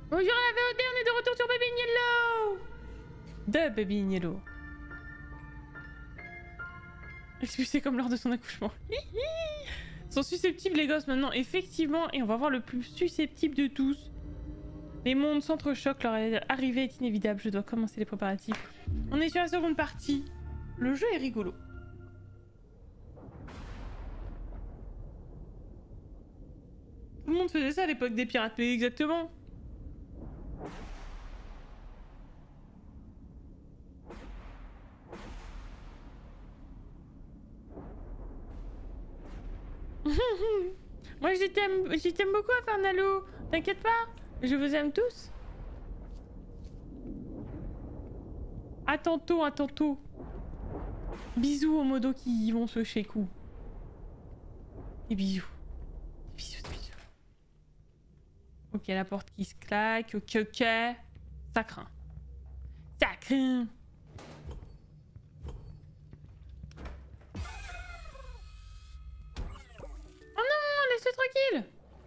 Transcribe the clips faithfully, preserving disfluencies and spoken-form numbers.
Bonjour la V O D, on est de retour sur Baby Yellow. De Baby Yellow. Expulsé comme lors de son accouchement. Sont susceptibles les gosses maintenant, effectivement, et on va voir le plus susceptible de tous. Les mondes s'entrechoquent, leur arrivée est inévitable, je dois commencer les préparatifs. On est sur la seconde partie. Le jeu est rigolo. Tout le monde faisait ça à l'époque des pirates, mais exactement. Moi je t'aime, je t'aime beaucoup Infernalo, t'inquiète pas, je vous aime tous. À tantôt, à tantôt. Bisous aux modos qui vont se chez coup. Et bisous. Bisous, bisous. Ok, la porte qui se claque, ok, ok. Ça craint. Ça craint. Oh non, laisse-le tranquille.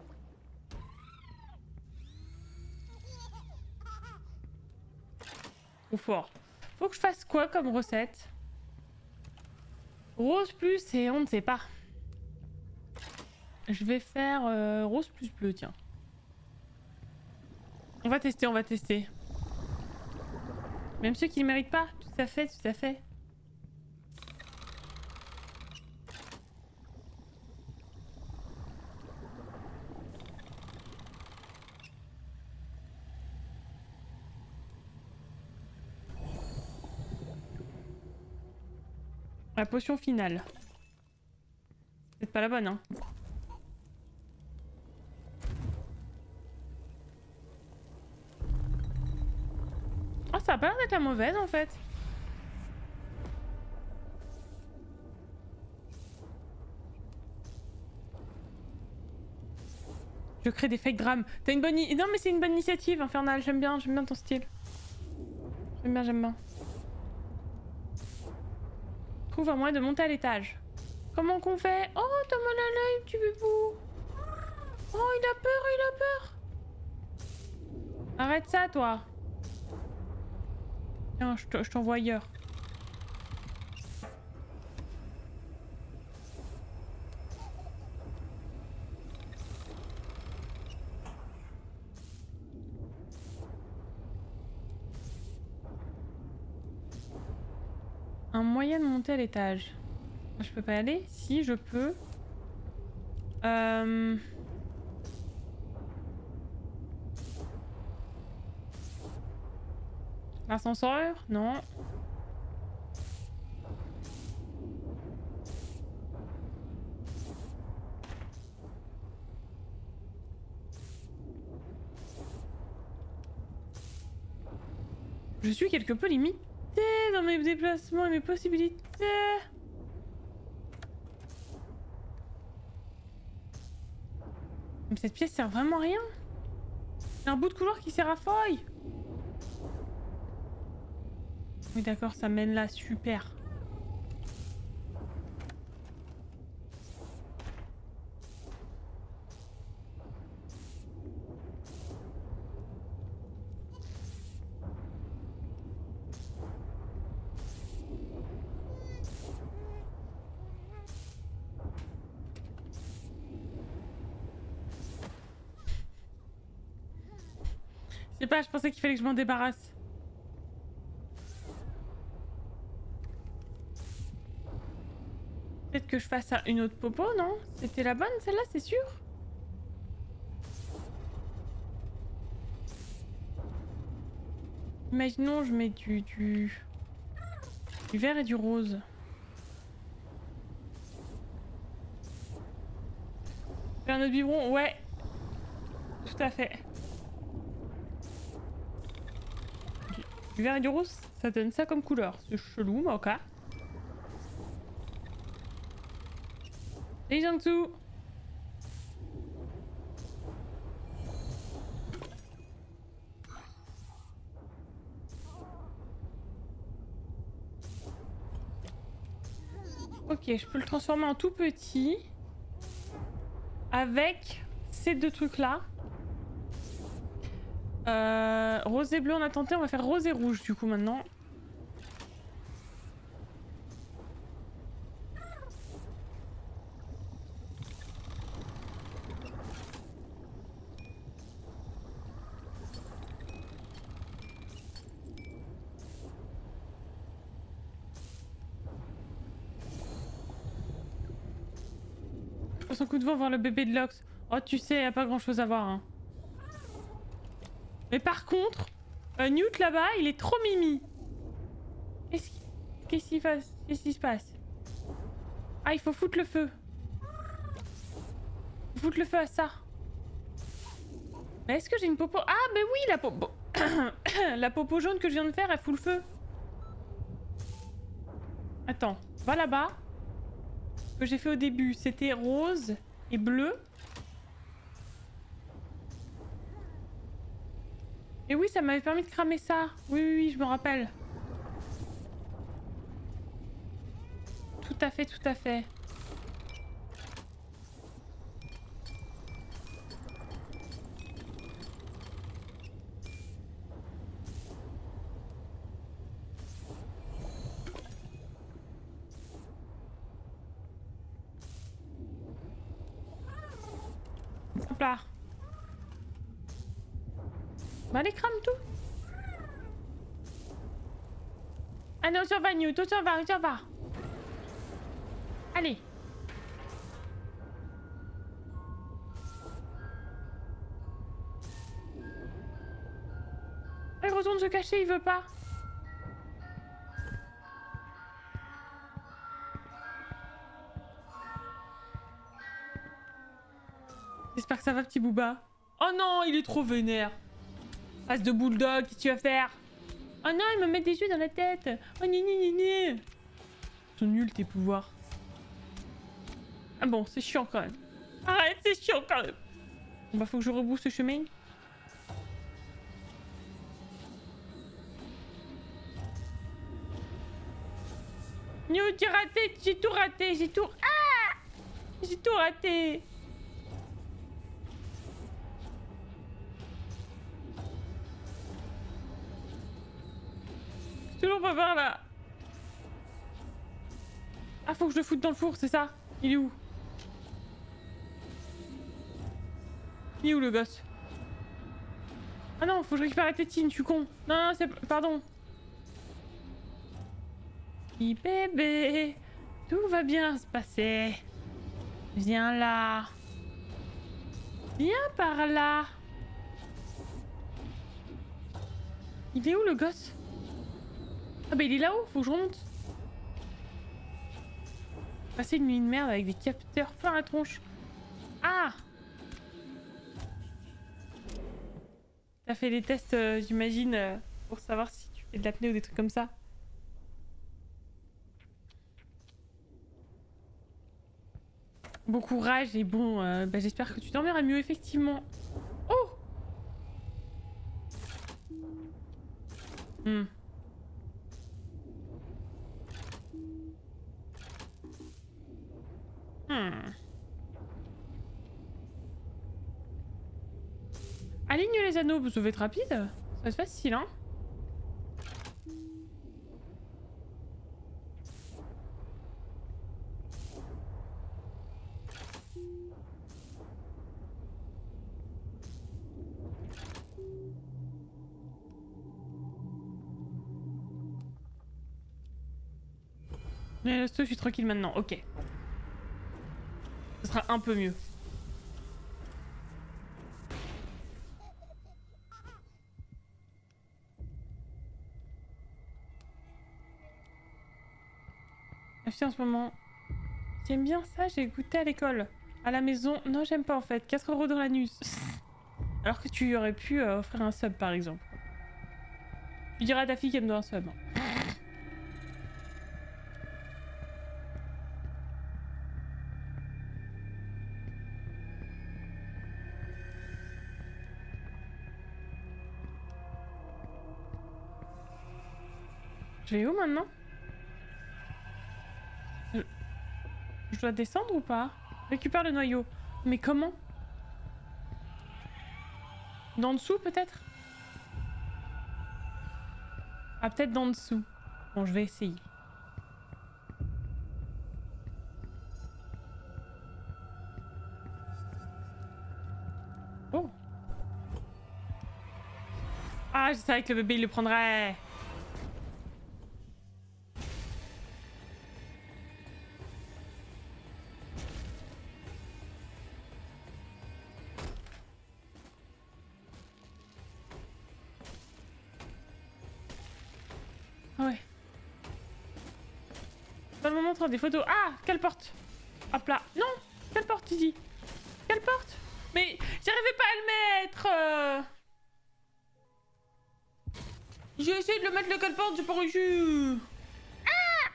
Trop fort. Faut que je fasse quoi comme recette? Rose plus et on ne sait pas. Je vais faire euh, rose plus bleu, tiens. On va tester, on va tester. Même ceux qui ne méritent pas. Tout à fait, tout à fait. La potion finale. C'est peut-être pas la bonne, hein. Oh, ça a pas l'air d'être la mauvaise en fait. Je crée des fake drames. T'as une bonne i... Non mais c'est une bonne initiative, Infernal. J'aime bien, j'aime bien ton style. J'aime bien, j'aime bien. Trouve un moyen de monter à l'étage. Comment qu'on fait? Oh, t'as mal à l'œil, petit bébou. Oh, il a peur, il a peur. Arrête ça, toi. Tiens, je t'envoie ailleurs. Un moyen de monter à l'étage. Je peux pas y aller? Si, je peux. Euh... L'ascenseur? Non. Je suis quelque peu limitée dans mes déplacements et mes possibilités. Mais cette pièce sert vraiment à rien. C'est un bout de couloir qui sert à feuille. Oui d'accord, ça mène là, super. Je sais pas, je pensais qu'il fallait que je m'en débarrasse. Peut-être que je fasse à une autre popo, non? C'était la bonne celle-là, c'est sûr? Imaginons, je mets du, du... du vert et du rose. Faire un autre biberon, ouais. Tout à fait. Du vert et du rose, ça donne ça comme couleur. C'est chelou, mais ok. Les gens en dessous. Ok, je peux le transformer en tout petit. Avec ces deux trucs là. Euh, rose et bleu on a tenté, on va faire rose et rouge du coup maintenant. Son coup de vent voir le bébé de Lox. Oh tu sais, y a pas grand chose à voir hein. Mais par contre, euh, Newt là-bas, il est trop mimi. Qu'est-ce qui... Qu'est-ce qui passe? Qu'est-ce qui se passe? Ah, il faut foutre le feu. Faut foutre le feu à ça. Mais est-ce que j'ai une popo? Ah, mais oui, la popo... la popo jaune que je viens de faire, elle fout le feu. Attends, va là-bas. Ce que j'ai fait au début, c'était rose et bleu. Et oui, ça m'avait permis de cramer ça. Oui, oui, oui, je me rappelle. Tout à fait, tout à fait. Hop là. Bah allez, crame tout. Ah non, on s'en va, Newt, on s'en va, on s'en va. Allez. Il retourne se cacher, il veut pas. J'espère que ça va, petit Booba. Oh non, il est trop vénère. Face de bulldog, qu'est-ce que tu vas faire? Oh non, il me met des yeux dans la tête. Oh ni ni ni ni. Ils sont nuls tes pouvoirs. Ah bon, c'est chiant quand même. Arrête, c'est chiant quand même. Bon bah faut que je rebrousse ce chemin. Newt, j'ai raté, j'ai tout raté, j'ai tout... Ah! J'ai tout raté. Toujours pas par là. Ah, faut que je le foute dans le four, c'est ça? Il est où? Il est où le gosse? Ah non, faut que je récupère la tétine, je suis con. Non, non, c'est... Pardon. Petit bébé, tout va bien se passer. Viens là. Viens par là. Il est où le gosse? Ah bah il est là-haut, faut que je remonte. Passer une nuit de merde avec des capteurs plein la tronche. Ah! T'as fait des tests, euh, j'imagine, euh, pour savoir si tu fais de l'apnée ou des trucs comme ça. Bon courage et bon, euh, bah, j'espère que tu dormiras mieux, effectivement. Oh! Hmm. Hmm. Aligne les anneaux, ça va être rapide. Ça va être facile, hein. Mais je suis tranquille maintenant, ok. Ce sera un peu mieux. La fille en ce moment. J'aime bien ça, j'ai goûté à l'école. À la maison, non j'aime pas en fait. quatre euros dans l'anus. Alors que tu aurais pu euh, offrir un sub par exemple. Tu diras à ta fille qu'elle me doit un sub. Hein. Je vais où maintenant? je... je dois descendre ou pas? Récupère le noyau. Mais comment? D'en dessous peut-être? Ah, peut-être d'en dessous. Bon, je vais essayer. Oh. Ah, je savais que le bébé il le prendrait. Ouais. Pas le moment de prendre des photos. Ah, quelle porte? Hop là. Non, quelle porte ici? Quelle porte? Mais j'arrivais pas à le mettre. euh... J'ai essayé de le mettre le quelle porte, j'ai pas réussi. Ah!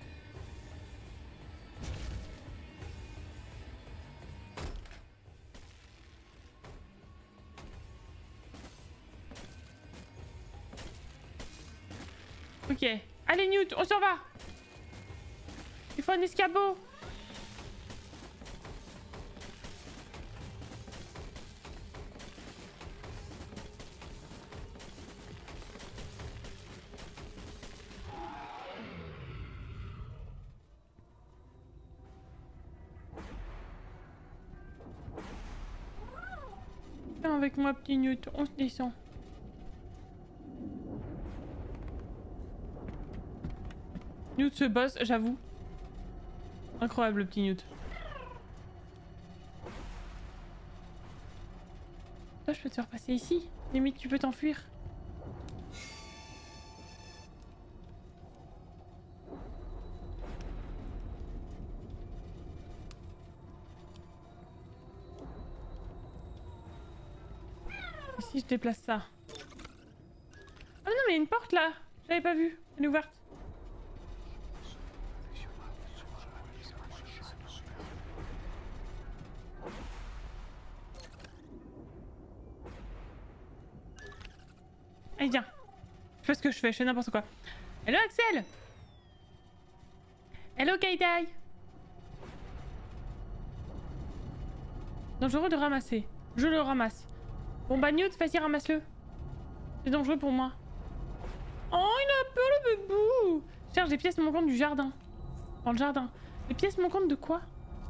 Ok. Allez Newt, on s'en va. Il faut un escabeau. Viens avec moi petit Newt, on se descend. Newt se bosse, j'avoue. Incroyable le petit Newt. Toi, je peux te faire passer ici. Limite, tu peux t'enfuir. Si je déplace ça. Ah non, mais il y a une porte là. J'avais pas vu. Elle est ouverte. Allez, viens. Je fais ce que je fais, je fais n'importe quoi. Hello Axel. Hello Kaitai. Dangereux de ramasser. Je le ramasse. Bon bah Newt, vas-y, ramasse-le. C'est dangereux pour moi. Oh, il a peur le bébou. Cherche des pièces manquantes du jardin. Dans le jardin. Des pièces manquantes de quoi?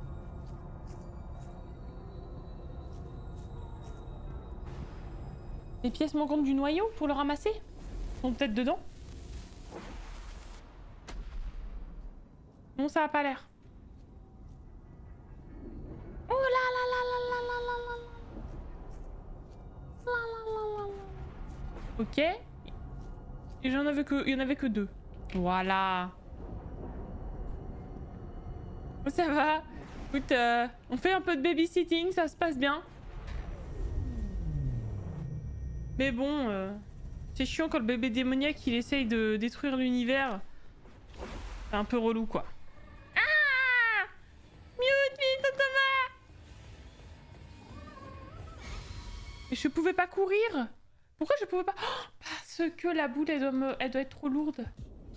Les pièces manquantes du noyau pour le ramasser? Sont peut-être dedans? Non, ça a pas l'air. Oh là là là là là là là là. La la la la la. Ok. Et j'en avais que... Il y en avait que deux. Voilà. Ça va. Écoute, euh, on fait un peu de babysitting, ça se passe bien. Mais bon, euh, c'est chiant quand le bébé démoniaque il essaye de détruire l'univers. C'est un peu relou quoi. Ah! Mute, vite, Thomas! Mais je pouvais pas courir. Pourquoi je pouvais pas? Oh, parce que la boule elle doit, me... elle doit être trop lourde.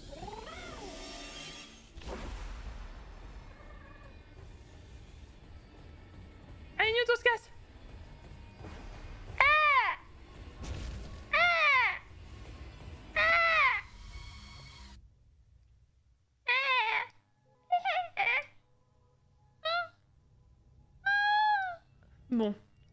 Allez Newt, on se casse. Ah! Ah! Ah! Bon.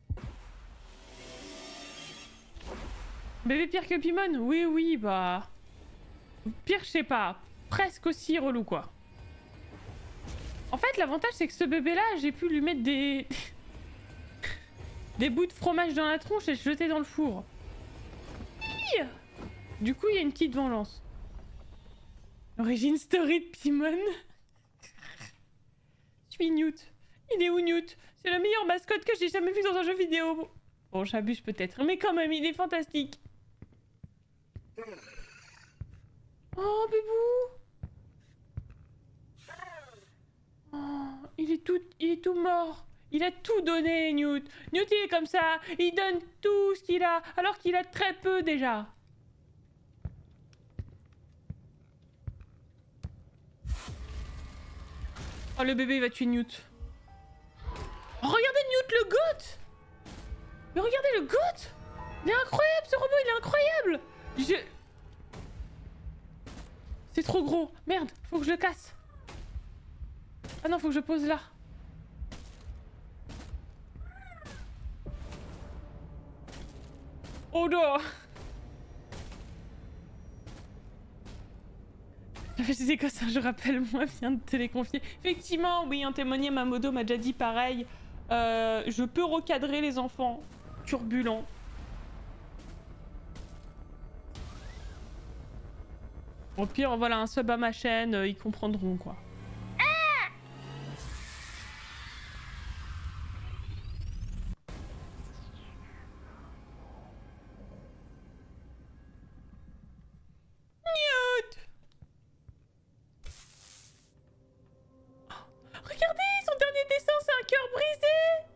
Bébé pire que Pimon? Oui, oui, bah... Pire, je sais pas. Presque aussi relou, quoi. En fait, l'avantage, c'est que ce bébé-là, j'ai pu lui mettre des... des bouts de fromage dans la tronche et le jeter dans le four. Du coup, il y a une petite vengeance. Origin story de Pimon. Je suis Newt. Il est où Newt? C'est la meilleure mascotte que j'ai jamais vue dans un jeu vidéo. Bon, j'abuse peut-être, mais quand même, il est fantastique. Oh, bébou. Oh, il est tout, il est tout mort. Il a tout donné, Newt. Newt, il est comme ça. Il donne tout ce qu'il a, alors qu'il a très peu déjà. Oh, le bébé, il va tuer Newt. Oh, regardez Newt, le goat. Mais regardez le goat. Il est incroyable, ce robot, il est incroyable. Je... gros. Merde, faut que je le casse. Ah non, faut que je pose là. Oh non. C'est quoi ça, je rappelle, moi, vient de te les confier. Effectivement, oui, un témoigné, Mamodo m'a déjà dit pareil. Euh, je peux recadrer les enfants turbulents. Au pire, voilà, un sub à ma chaîne, euh, ils comprendront, quoi. Ah Newt. Oh, regardez, son dernier dessin, c'est un cœur brisé.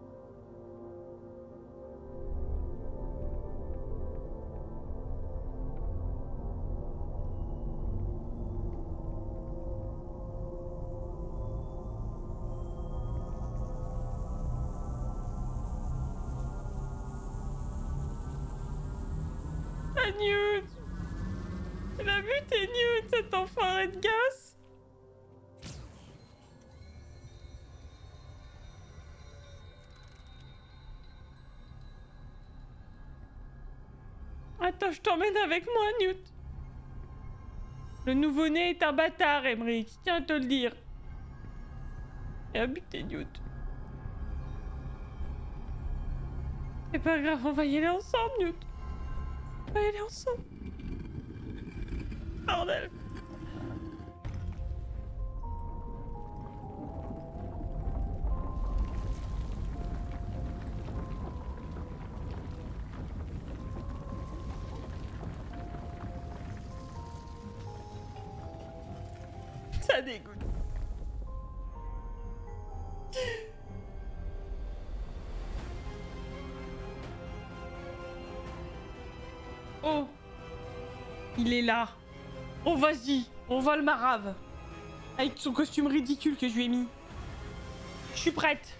Ah, Newt. Elle a buté Newt, cet enfoiré de gosse. Attends, je t'emmène avec moi, Newt. Le nouveau-né est un bâtard, Emmerich. Tiens à te le dire. Et a buté Newt. C'est pas grave, on va y aller ensemble, Newt. On va y aller ensemble. Bordel. Ça dégoûte. Oh. Il est là. Oh, vas-y. On va le marave. Avec son costume ridicule que je lui ai mis. Je suis prête.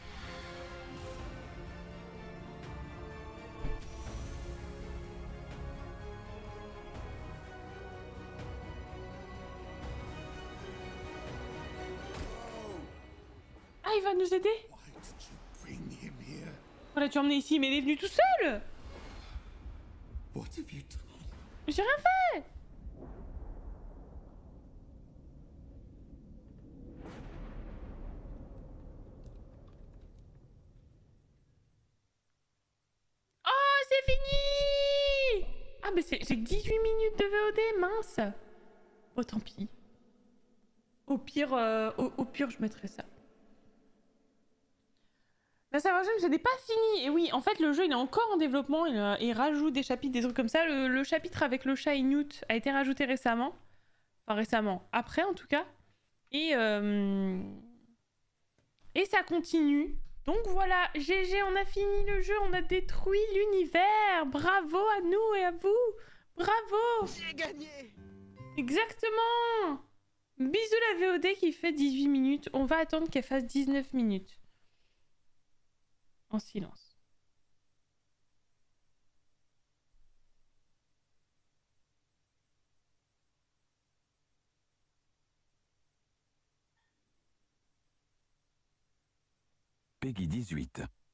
Ah, il va nous aider? On l'a-tu emmené ici, mais il est venu tout seul. J'ai rien fait. Oh, c'est fini. Ah, mais j'ai dix-huit minutes de V O D, mince. Oh, tant pis. Au pire, euh, au, au pire, je mettrai ça. La Saint-Valentin, ce n'est pas fini. Et oui, en fait, le jeu, il est encore en développement. Il, euh, il rajoute des chapitres, des trucs comme ça. Le, le chapitre avec le chat et Newt a été rajouté récemment. Enfin, récemment. Après, en tout cas. Et, euh... et ça continue. Donc voilà, G G, on a fini le jeu. On a détruit l'univers. Bravo à nous et à vous. Bravo. J'ai gagné. Exactement. Bisous la V O D qui fait dix-huit minutes. On va attendre qu'elle fasse dix-neuf minutes. En silence. Peggy dix-huit.